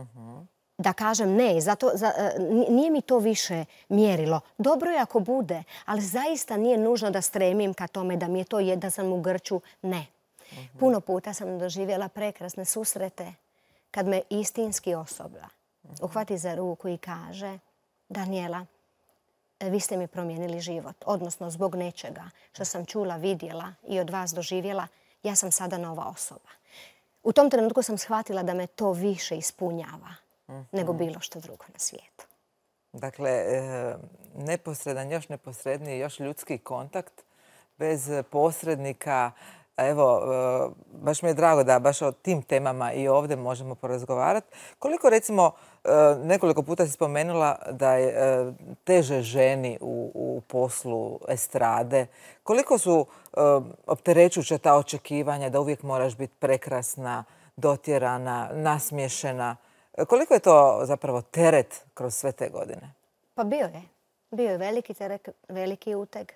Da kažem ne, nije mi to više mjerilo. Dobro je ako bude, ali zaista nije nužno da stremim ka tome da mi je to da sam u grču. Ne. Puno puta sam doživjela prekrasne susrete kad me istinski osoba uhvati za ruku i kaže: Daniela, vi ste mi promijenili život, odnosno zbog nečega što sam čula, vidjela i od vas doživjela, ja sam sada nova osoba. U tom trenutku sam shvatila da me to više ispunjava nego bilo što drugo na svijetu. Dakle, neposredan, još neposredniji, još ljudski kontakt bez posrednika. Evo, baš mi je drago da baš o tim temama i ovdje možemo porazgovarati. Koliko, recimo, nekoliko puta si spomenula da je teže ženi u poslu estrade. Koliko su opterećuća ta očekivanja da uvijek moraš biti prekrasna, dotjerana, nasmiješena? Koliko je to zapravo teret kroz sve te godine? Pa bio je veliki teret, veliki uteg.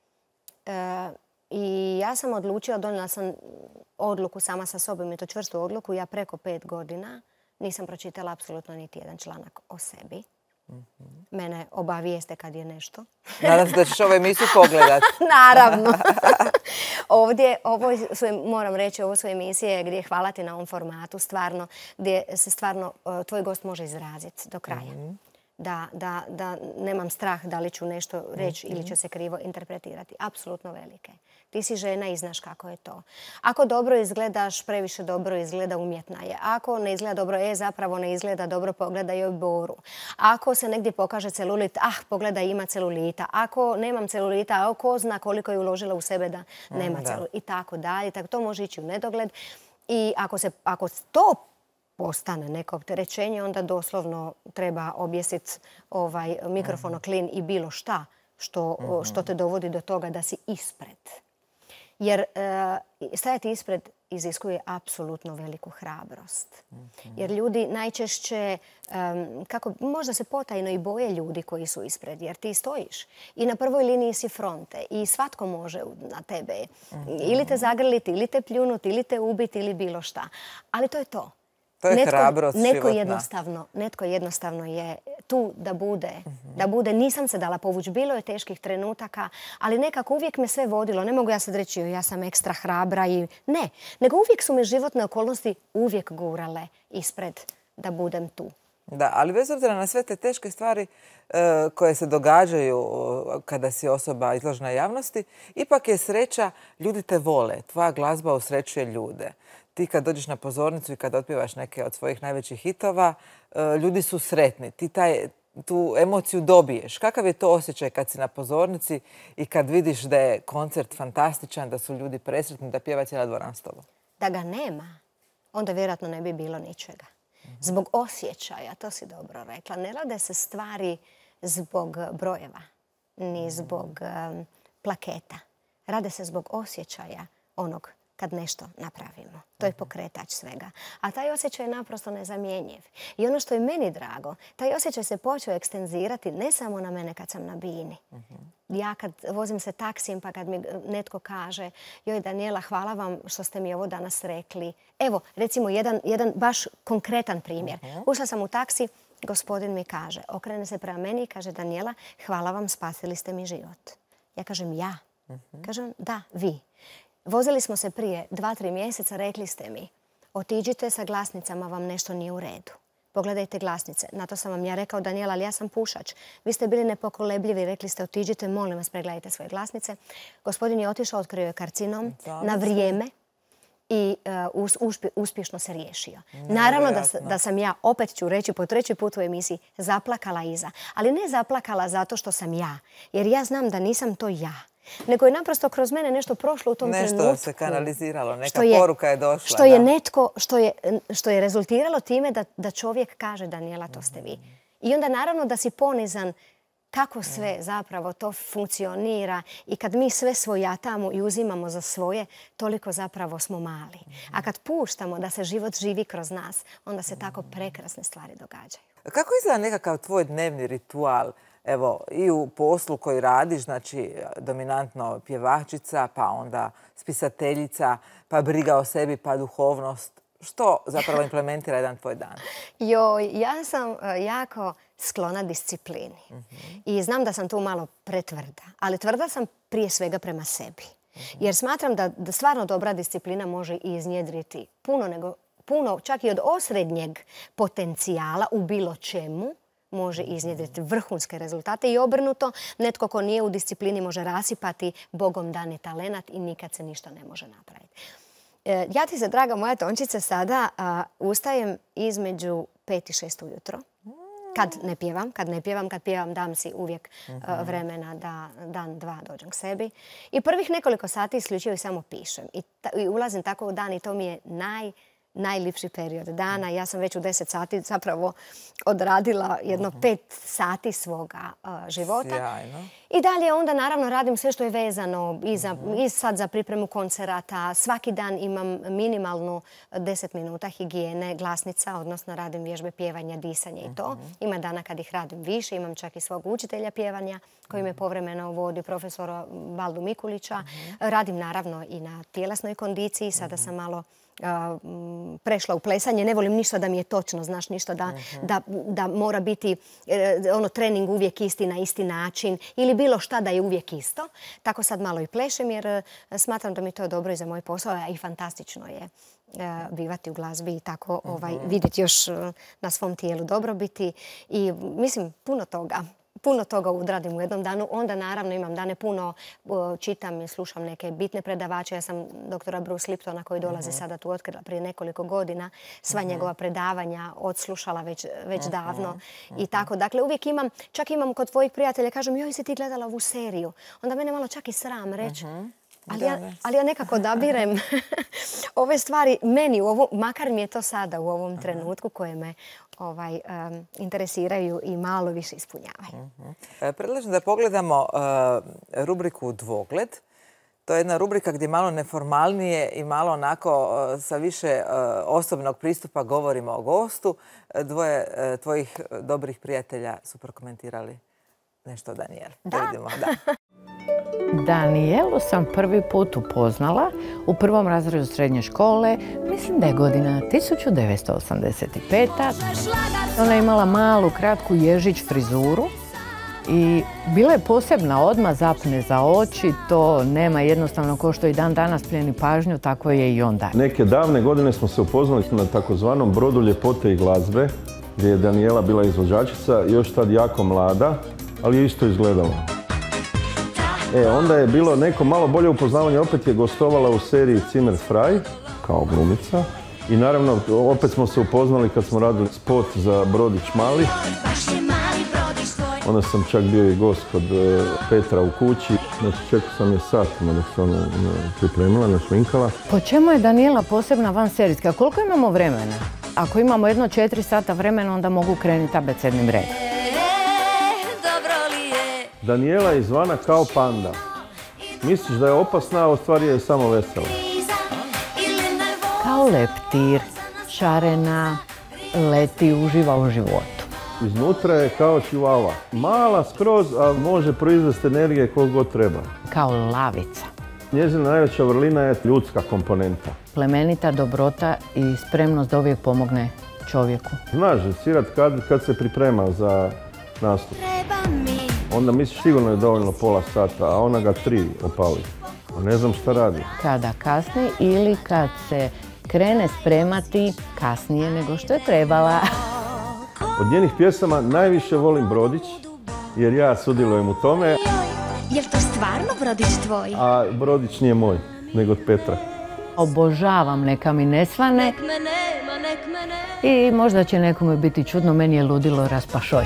I ja sam odlučila, donijela sam odluku sama sa sobom i to čvrstu odluku. Ja preko 5 godina nisam pročitala apsolutno niti jedan članak o sebi. Mene obavijeste kad je nešto. Nadam se da ćeš ovu emisiju pogledati. Naravno. Moram reći, ovo su emisije gdje hvala ti na ovom formatu, stvarno, gdje se stvarno tvoj gost može izraziti do kraja. da nemam strah da li ću nešto reći ili će se krivo interpretirati. Apsolutno velike. Ti si žena i znaš kako je to. Ako dobro izgledaš, previše dobro izgleda, umjetna je. Ako ne izgleda dobro, zapravo ne izgleda dobro, pogledaj joj boru. Ako se negdje pokaže celulit, pogledaj, ima celulita. Ako nemam celulita, ko zna koliko je uložila u sebe da nema celulita i tako dalje. To može ići u nedogled. I ako to postane neko opterećenje, onda doslovno treba objesiti mikrofonoklin i bilo šta što te dovodi do toga da si ispred. Jer stajati ispred iziskuje apsolutno veliku hrabrost. Jer ljudi najčešće, možda se potajno i boje ljudi koji su ispred, jer ti stojiš i na prvoj liniji si fronte i svatko može na tebe ili te zagrliti, ili te pljunuti, ili te ubiti, ili bilo šta. Ali to je to. To je hrabrost životna. Netko jednostavno je tu da bude. Nisam se dala povući. Bilo je teških trenutaka, ali nekako uvijek me sve vodilo. Ne mogu ja sad reći ja sam ekstra hrabra i ne. Nego uvijek su me životne okolnosti uvijek gurale ispred da budem tu. Da, ali bez obzira na sve te teške stvari koje se događaju kada si osoba izložena javnosti, ipak je sreća, ljudi te vole. Tvoja glazba usrećuje ljude. Ti kad dođeš na pozornicu i kad otpjevaš neke od svojih najvećih hitova, ljudi su sretni. Ti tu emociju dobiješ. Kakav je to osjećaj kad si na pozornici i kad vidiš da je koncert fantastičan, da su ljudi presretni, da pjeva cijela dvorana s tobom? Da ga nema, onda vjerojatno ne bi bilo ničega. Zbog osjećaja, to si dobro rekla, ne rade se stvari zbog brojeva, ni zbog plaketa. Rade se zbog osjećaja onog kad nešto napravimo. To je pokretač svega. A taj osjećaj je naprosto nezamjenjiv. I ono što je meni drago, taj osjećaj se počeo ekstenzirati ne samo na mene kad sam na bini. Ja kad vozim se taksijem pa kad mi netko kaže joj Danijela, hvala vam što ste mi ovo danas rekli. Evo, recimo jedan baš konkretan primjer. Ušla sam u taksi, gospodin mi kaže, okrene se prema meni i kaže Danijela, hvala vam, spasili ste mi život. Ja kažem ja. Kažem da, vi. Vozili smo se prije 2-3 mjeseca, rekli ste mi, otiđite sa glasnicama, vam nešto nije u redu. Pogledajte glasnice. Na to sam vam ja rekao, Danijela, ali ja sam pušač. Vi ste bili nepokolebljivi, rekli ste, otiđite, molim vas, pregledajte svoje glasnice. Gospodin je otišao, otkrio je karcinom na vrijeme i uspješno se riješio. Naravno da sam ja, opet ću reći po 3. put u emisiji, zaplakala iza. Ali ne zaplakala zato što sam ja, jer ja znam da nisam to ja. Nego je naprosto kroz mene nešto prošlo u tom trenutku. Nešto se kanaliziralo, neka poruka je došla. Što je rezultiralo time da čovjek kaže Danijela, to ste vi. I onda naravno da si ponizan kako sve zapravo to funkcionira i kad mi sve svojatamo i uzimamo za svoje, toliko zapravo smo mali. A kad puštamo da se život živi kroz nas, onda se tako prekrasne stvari događaju. Kako izgleda nekakav tvoj dnevni ritual? Evo, i u poslu koji radiš, znači dominantno pjevačica, pa onda spisateljica, pa briga o sebi, pa duhovnost. Što zapravo implementira jedan tvoj dan? Ja sam jako sklona disciplini. I znam da sam tu malo pretvrda, ali tvrda sam prije svega prema sebi. Jer smatram da stvarno dobra disciplina može iznjedriti puno, čak i od osrednjeg potencijala u bilo čemu, može iznjedriti vrhunske rezultate i obrnuto, netko ko nije u disciplini može rasipati Bogom dani talenat i nikad se ništa ne može napraviti. Ja ti se, draga moja Tončice, sada ustajem između 5 i 6 ujutro. Kad pjevam, dam si uvijek vremena da dan, dva dođem k sebi. I prvih nekoliko sati isključivo samo pišem. I ulazim tako u dan i to mi je najlipši period dana. Ja sam već u 10 sati zapravo odradila jedno 5 sati svoga života. Sjajno. I dalje onda naravno radim sve što je vezano i sad za pripremu koncerata. Svaki dan imam minimalnu 10 minuta higijene glasnica, odnosno radim vježbe pjevanja, disanja i to. Ima dana kad ih radim više, imam čak i svog učitelja pjevanja koji me povremeno vodi, profesora Valdu Mikulića. Radim naravno i na tjelesnoj kondiciji, sada sam malo prešla u plesanje. Ne volim ništa da mi je točno, znaš, ništa da mora biti trening uvijek isti na isti način ili bilo šta da je uvijek isto. Tako sad malo i plešem jer smatram da mi to je dobro i za moj posao, a i fantastično je bivati u glazbi i tako vidjeti još na svom tijelu dobrobiti. I mislim, puno toga odradim u jednom danu. Onda naravno imam dane puno, čitam i slušam neke bitne predavače. Ja sam doktora Bruce Liptona koji dolazi sada tu otkrila prije nekoliko godina. Sva njegova predavanja odslušala već davno i tako. Dakle, uvijek čak imam kod tvojih prijatelja, kažem, joj, si ti gledala ovu seriju? Onda mene malo čak i sram reći. Ali ja nekako odabirem ove stvari meni, makar mi je to sada u ovom trenutku koje me interesiraju i malo više ispunjavaju. Predlažem da pogledamo rubriku Dvogled. To je jedna rubrika gdje malo neformalnije i malo onako sa više osobnog pristupa govorimo o gostu. Dvoje tvojih dobrih prijatelja su prokomentirali nešto o Danijeli. Da. Danijelu sam prvi put upoznala u prvom razredu srednje škole, mislim da je godina 1985. Ona je imala malu, kratku ježić frizuru i bila je posebna, odmah zapne za oči, to nema jednostavno ko što i dan danas plijeni pažnju, tako je i onda. Neke davne godine smo se upoznali na takozvanom brodu ljepote i glazbe, gdje je Danijela bila izvođačica, još tad jako mlada, ali je isto izgledala. Onda je bilo neko malo bolje upoznavanje, opet je gostovala u seriji Zimmer Frei, kao glumica. I naravno, opet smo se upoznali kad smo radili spot za Brodić mali. Onda sam čak bio i gost kod Petra u kući. Znači, čekao sam je satima dok se ona pripremila, našminkala. Po čemu je Danijela posebna vanserijska? Koliko imamo vremena? Ako imamo 4 sata vremena, onda mogu krenuti abecednim redom. Danijela je izvana kao panda. Misliš da je opasna, a u stvari je samo vesela. Kao leptir, šarena, leti, uživa u životu. Iznutra je kao čivava. Mala skroz, a može proizvesti energije koliko god treba. Kao lavica. Njezina najveća vrlina je ljudska komponenta. Plemenita dobrota i spremnost da uvijek pomogne čovjeku. Znaš, sirat kad se priprema za nastup. Onda misliš sigurno je dovoljno pola sata, a ona ga 3 opali. A ne znam šta radi. Kada kasni ili kad se krene spremati kasnije nego što je trebala. Od njenih pjesama najviše volim Brodić, jer ja sudjelujem u tome. Jel to stvarno Brodić tvoj? A Brodić nije moj, nego od Petra. Obožavam Neka mi ne svane. I možda će nekome biti čudno, meni je ludilo Raspašoj.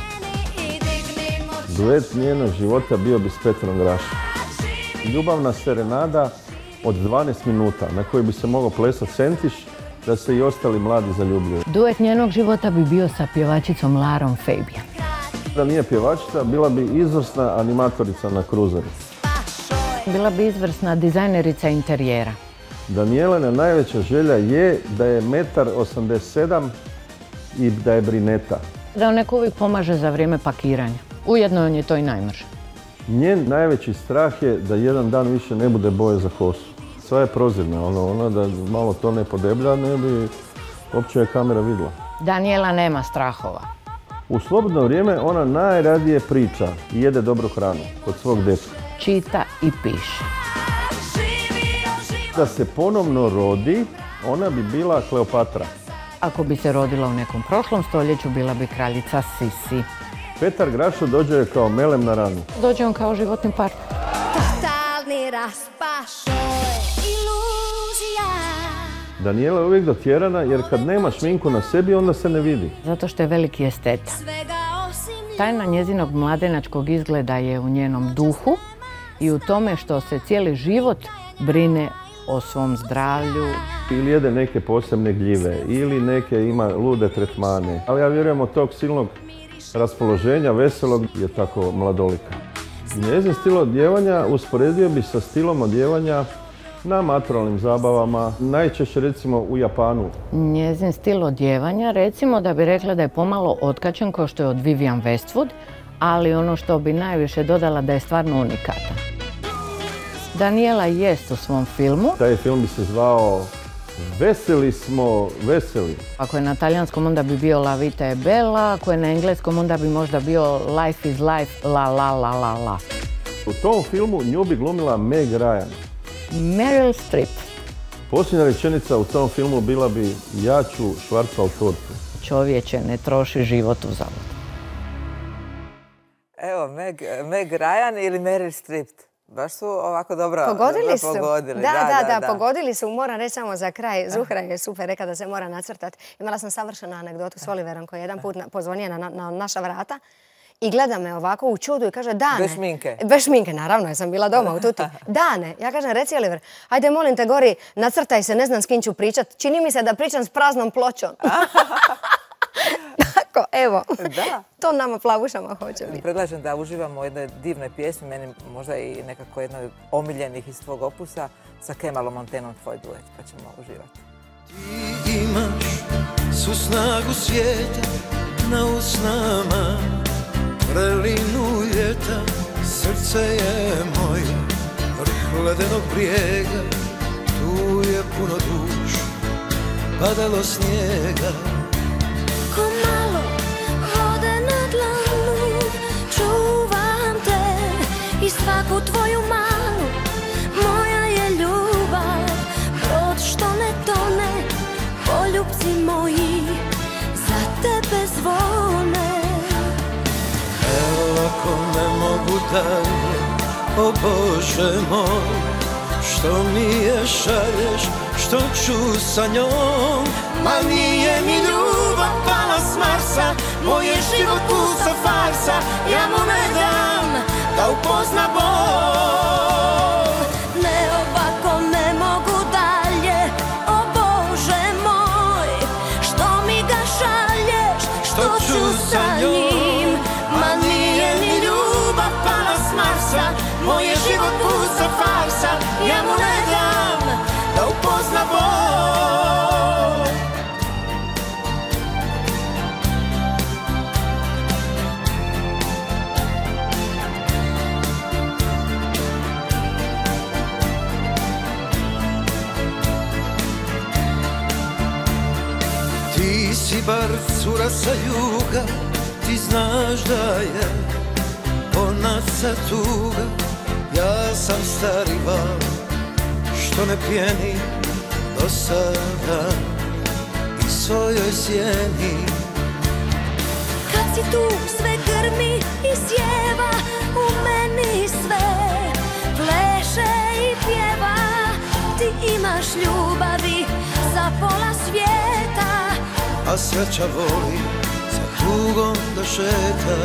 Duet njenog života bio bi s Petrom Grašom. Ljubavna serenada od 12 minuta na kojoj bi se mogao plesati sentiš da se i ostali mladi zaljubljuju. Duet njenog života bi bio sa pjevačicom Larom Fabian. Da nije pjevačica, bila bi izvrsna animatorica na kruzeru. Bila bi izvrsna dizajnerica interijera. Danijelina najveća želja je da je 1,87 m i da je brineta. Da on neko uvijek pomaže za vrijeme pakiranja. Ujedno on je to i najmrže. Njen najveći strah je da jedan dan više ne bude boje za kosu. Sva je prozirna, ona da malo to ne podeblja, ne bi uopće je kamera vidjela. Danijela nema strahova. U slobodno vrijeme ona najradije priča i jede dobru hranu kod svog dečka. Čita i piše. Da se ponovno rodi, ona bi bila Kleopatra. Ako bi se rodila u nekom prošlom stoljeću, bila bi kraljica Sisi. Petar Grašo dođe kao melem na ranu. Dođe on kao životni partner. Totalni raspašoj, iluzija. Danijela je uvijek dotjerana jer kad nema šminku na sebi, onda se ne vidi. Zato što je veliki esteta. Tajna njezinog mladenačkog izgleda je u njenom duhu i u tome što se cijeli život brine o svom zdravlju. Ili jede neke posebne gljive, ili neke ima lude tretmane. Ali ja vjerujem od tog silnog raspoloženja, veselog, je tako mladolika. Njezin stil odjevanja usporedio bi sa stilom odjevanja na maturalnim zabavama, najčešće recimo u Japanu. Njezin stil odjevanja, recimo da bi rekla da je pomalo otkačen kao što je od Vivienne Westwood, ali ono što bi najviše dodala da je stvarno unikatan. Danijela jest u svom filmu. Taj film bi se zvao Veseli smo, veseli. Ako je na talijanskom onda bi bio La vita è bella, ako je na engleskom onda bi možda bio Life is life, la la la la la. U tom filmu nju bi glumila Meg Ryan. Meryl Streep. Posljednja rečenica u tom filmu bila bi ja ću švarcval tortu. Čovječe, ne troši život u zavod. Evo, Meg Ryan ili Meryl Streep. Baš su ovako dobro pogodili su. Pogodili. Da, pogodili su. Moram reći samo za kraj. Zuhra je super rekla da se mora nacrtati. Imala sam savršenu anegdotu s Oliverom koji je jedan put pozvonio na naša vrata i gleda me ovako u čudu i kaže Dane. Bez šminke. Bez šminke, naravno, jer sam bila doma u tuti. Dane, ja kažem, reci Oliver, ajde molim te gori, nacrtaj se, ne znam s kim ću pričat. Čini mi se da pričam s praznom pločom. Tako, evo, to nama plavušama hoće biti. Predlažem da uživamo u jednoj divnoj pjesmi, meni možda i nekako jednoj od omiljenih iz tvog opusa, sa Kemalom Montenom tvoj duet, pa ćemo uživati. Ti imaš svu snagu svijeta na usnama, vrelinu ljeta, srce je moje, vrh ledenog brijega, tu je puno duš, padalo snijega. Ko malo vode na dlanu, čuvam te i svaku tvoju manu. Moja je ljubav, brod što ne tone, poljubci moji za tebe zvone. Evo ako ne mogu dalje, o Bože moj, što mi je šalješ, što ću sa njom. Ma nije mi ljubav pala s Marsa, moj je život pusta farsa, ja mu ne dam da upozna bol. Ne ovako ne mogu dalje, o Bože moj, što mi ga šalješ, što ću sa njim. Ma nije mi ljubav pala s Marsa, moj je život pusta farsa, ja mu ne dam da upozna bol. Ti si bar cura sa juga, ti znaš da je onaca tuga. Ja sam stari val, što ne pjeni do sada i svojoj sjeni. Kad si tu sve grmi i sjeva, u meni sve pleše i pjeva. Ti imaš ljubavi za pola svijeta, a sreća voli za tugom da šeta.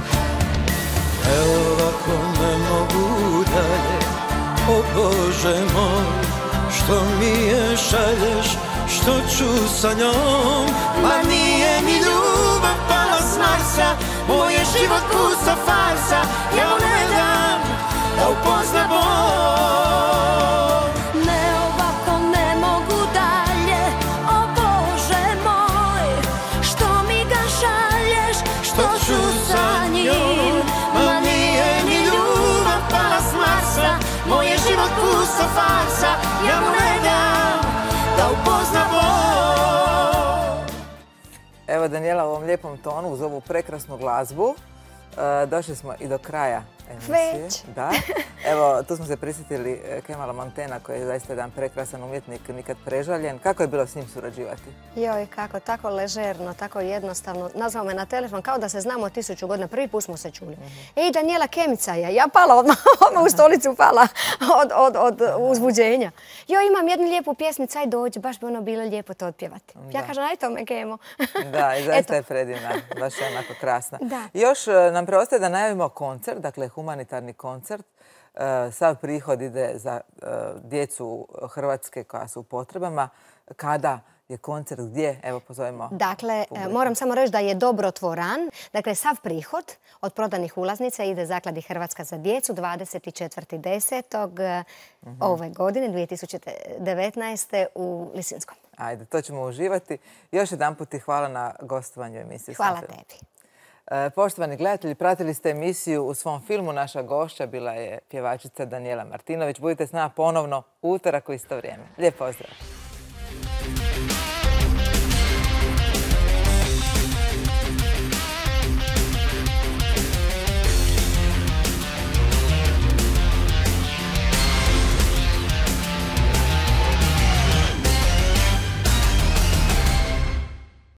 Evo ovako ne mogu dalje, o Bože moj, što mi je šalješ, što ću sa njom. Ma nije mi ljubav pala s Marsa, moj je život pusta farsa, ja mu ne dam da upozna bol. ne ovako ne mogu dalje, o Bože moj, što mi ga šalješ, što ću sa njim. Ma nije mi ljubav pala s Marsa, moj je život pusta farsa, ja mu ne dam da upozna bol. Evo Danijela u ovom lijepom tonu uz ovu prekrasnu glazbu. Došli smo i do kraja emisije. Već. Da. Evo, tu smo se prisjetili Kemala Montena koji je zaista jedan prekrasan umjetnik, nikad prežaljen. Kako je bilo s njim surađivati? Joj, kako, tako ležerno, tako jednostavno. Nazvao me na telefon kao da se znamo 1000 godina. Prvi put smo se čuli. Ej, Danijela Kemica je. Ja pala odmah u stolicu pala od uzbuđenja. Joj, imam jednu lijepu pjesmicu, aj dođi, baš bi ono bilo lijepo to otpjevati. Ja kažem, aj to me Kemo. Da, i zaista je predivna, baš je onako krasna. Da. Još nam preostaje da najavimo koncert, dakle humanitarni koncert. Sav prihod ide za djecu Hrvatske koja su u potrebama. Kada je koncert, gdje? Evo, pozovemo. Dakle, moram samo reći da je dobrotvoran. Dakle, sav prihod od prodanih ulaznica ide Zakladi Hrvatska za djecu 24.10. ove godine, 2019. u Lisinskom. Ajde, to ćemo uživati. Još jedan put ti hvala na gostovanju emisije. Hvala tebi. Poštovani gledatelji, pratili ste emisiju U svom filmu. Naša gošća bila je pjevačica Danijela Martinović. Budite s nama ponovno u utorak u isto vrijeme. Lijep pozdrav!